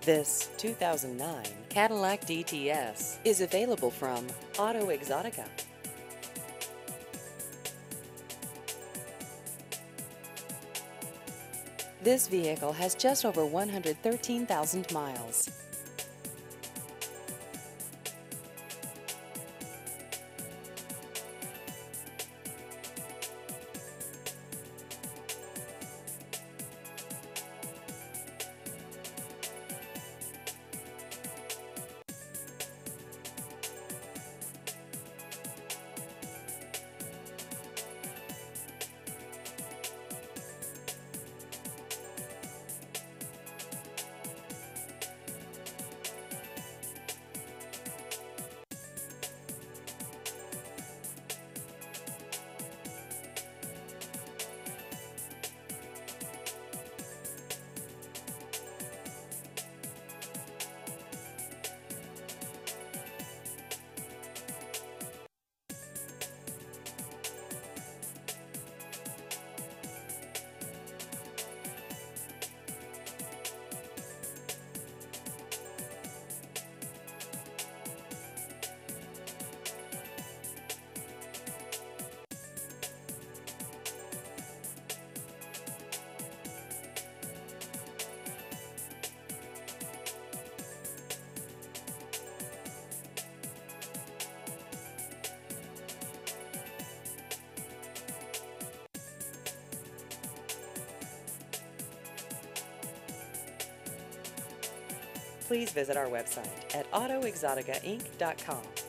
This 2009 Cadillac DTS is available from Auto Exotica. This vehicle has just over 113,000 miles. Please visit our website at autoexoticainc.com.